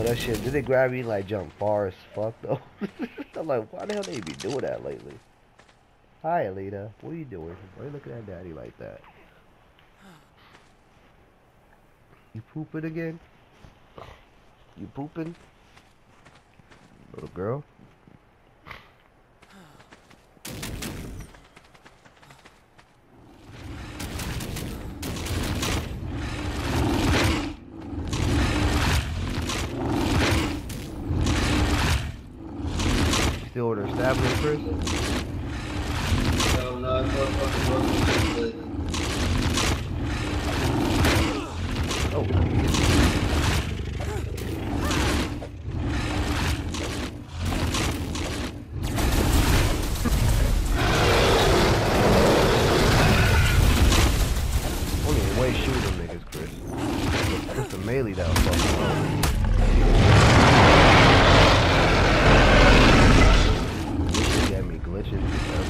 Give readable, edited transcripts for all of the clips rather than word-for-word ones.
that shit. Did it grab me like jump far as fuck though? I'm like, why the hell they be doing that lately? Hi, Alita. What are you doing? Why are you looking at daddy like that? You pooping again? You pooping? Little girl? Still order stabber, Chris? No, no, it's motherfucking broken. Oh. Only way shoot them niggas, Chris. Put some melee that was fucking wrong. This shit got me glitching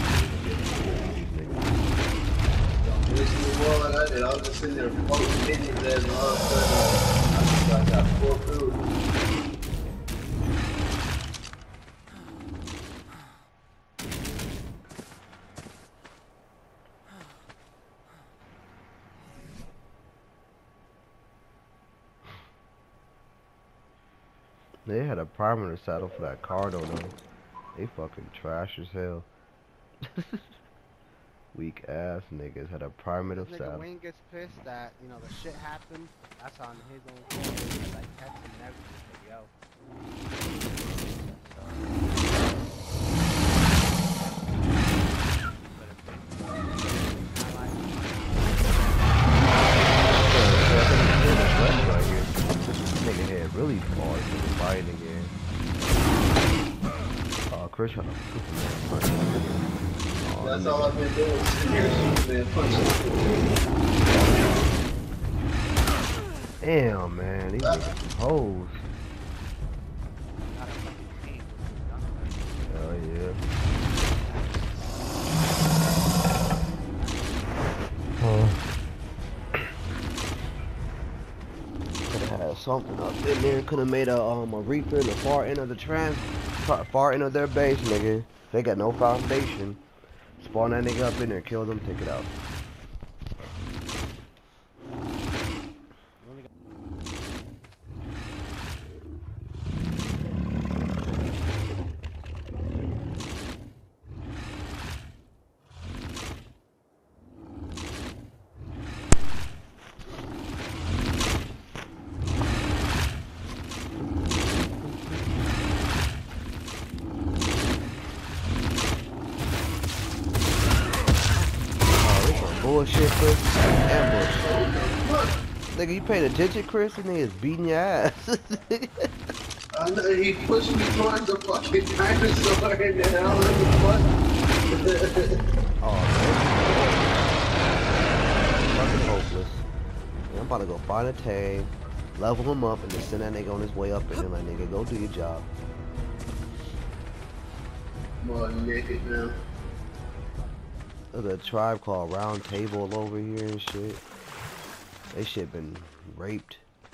Don't listen to more like I did. I was just sitting there fucking minions there, and all of a sudden, I got 4 food. They had a primer to saddle for that car though. They fucking trash as hell. Weak ass niggas had a primer to saddle. Nigga Wayne gets pissed that, you know, the shit happened. That's on his own fault. Like text and everything, yo. Nigga head really far to the fight again. Chris trying to Superman punch. That's all I've been doing. Sitting here, Superman punching. Damn, man, these niggas hoes. Hell yeah. Could've had something up in there. Could've made a Reaper in the far end of the far end of their base, nigga. They got no foundation. Spawn that nigga up in there, kill them, take it out. Bullshit, Chris. Ambush. Nigga, you paying attention, Chris? This nigga's beating your ass. I know, he pushed me towards the fucking dinosaur and then I don't know what. Oh, man. Fucking hopeless. Yeah, I'm about to go find a tag, level him up, and then send that nigga on his way up, and then like, nigga, go do your job. I'm all naked now. There's a tribe called Round Table over here and shit. They shit been raped.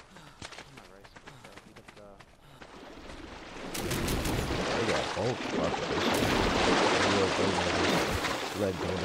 They got both fuck this shit. Let go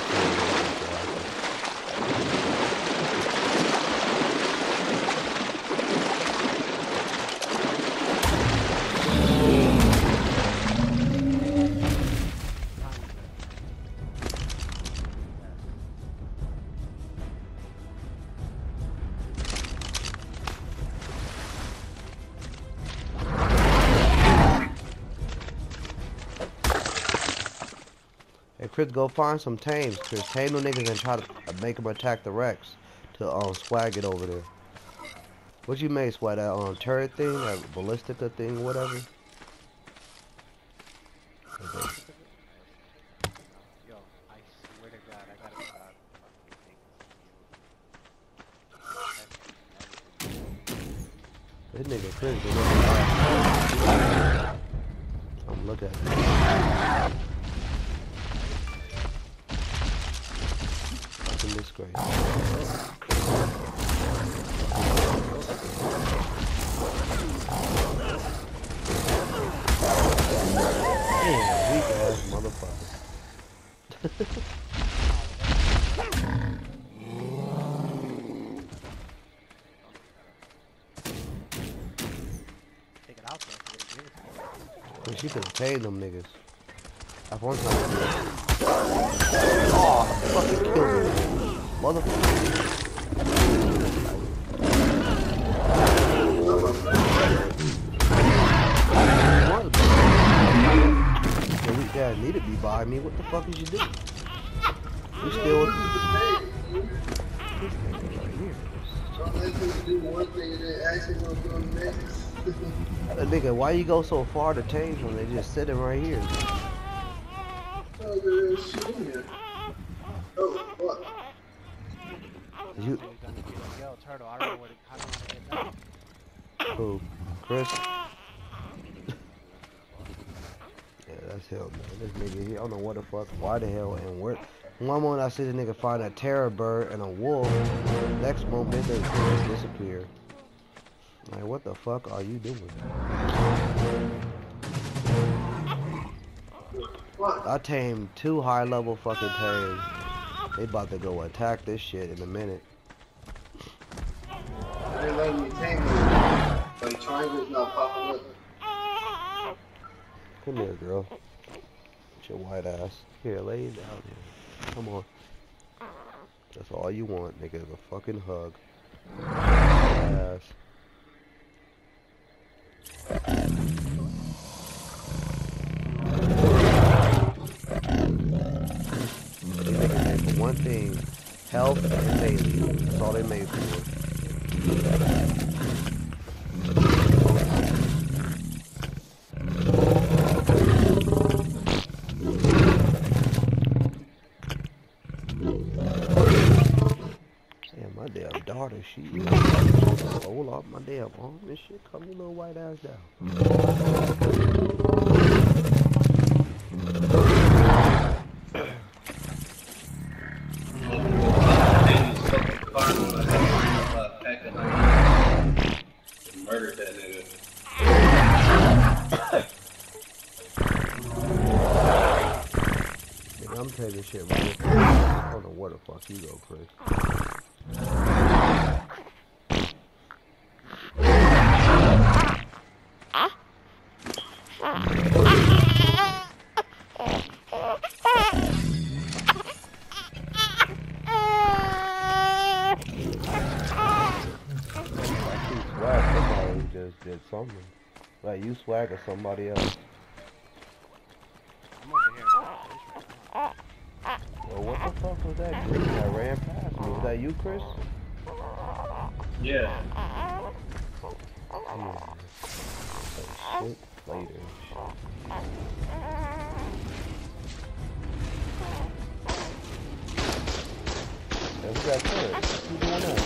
Hey Chris, go find some tames. Chris, tame them niggas and try to make them attack the Rex to swag it over there. What you made, Swag? That turret thing, that ballistica thing, whatever. Okay. Yo, I swear to God, I gotta stop This nigga Chris, I'm looking at him. Fucking disgrace. Damn, weak ass motherfucker. Take it out there. So they give it to me. Cause she could have paid them niggas. That's one time. Oh, fucking killed me. Motherfucker. The weak ass need to be by me. What the fuck is you doing? You still with this nigga right here. Don't let people do one thing and then ask him what's going next. Nigga, why you go so far to change when they just sitting right here? Oh, they're shooting you. Oh, what? You, Yo, Turtle, I don't know where to, how do I get that? who? Chris? Yeah, that's him, man. This nigga, he, I don't know what the fuck, why the hell, and where. One moment I see this nigga find a terror bird and a wolf. Next moment, they just disappear. Like, what the fuck are you doing? I tamed 2 high-level fucking tames. They about to go attack this shit in a minute. They're letting me tame you. Like, triangle's not popping up. Come here, girl. With your white ass. Here, lay it down here. Come on. That's all you want, nigga, is a fucking hug. Ass. These niggas made for one thing, health and daily. That's all they made for. Damn, my damn daughter, she roll off my damn arm and shit. Come your little white ass down. Murdered that nigga. Nigga, I'm taking this shit right. I don't know where the fuck you go, Chris. Somebody just did something. Like you swag or somebody else. I'm over here. Well, what the fuck was that dude that ran past me? Was that you, Chris? Yeah. Shit later. Yeah, who got hurt? Who doing that?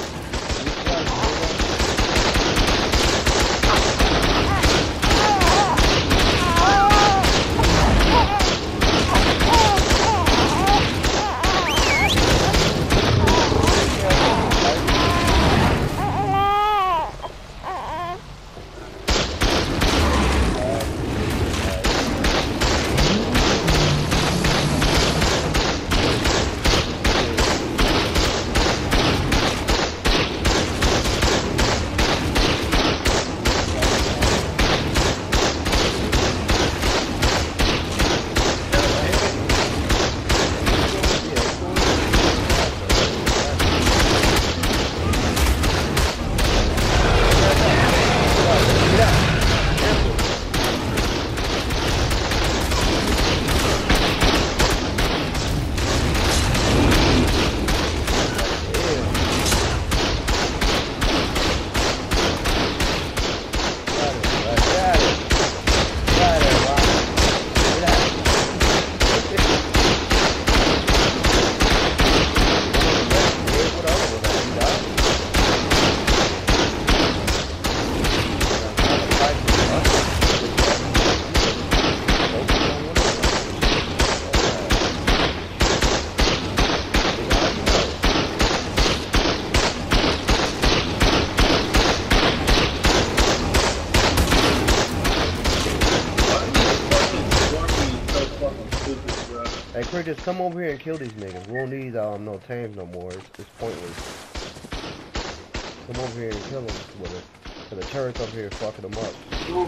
Chris, just come over here and kill these niggas. We don't need no tames no more. It's pointless. Come over here and kill them with it. So the turrets up here fucking them up.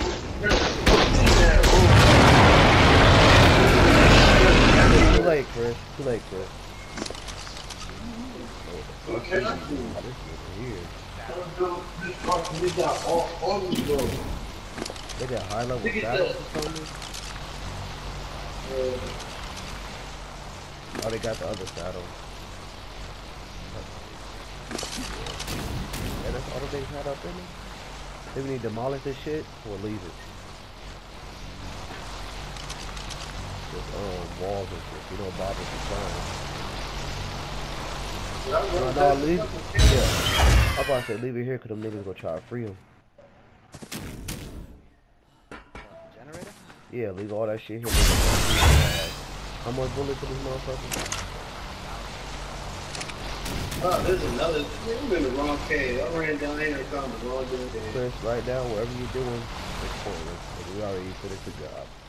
Too late, Chris. Too late, Chris. Okay. This nigga here. They got high level saddles or something? Oh, they got the other saddle. Yeah, that's all the things had up in it. If we need to demolish this shit, we'll leave it. Just walls and shit. You know, Bob is fine. No, leave it. Yeah. I'm about to say leave it here because them niggas gonna try to free him. Generator? Yeah, leave all that shit here. How much bullets for this motherfucker? Oh, there's another. I'm in the wrong cave. I ran down here and found the wrong damn cave. Chris, right now, whatever you're doing, it's pointless. We already finished the job.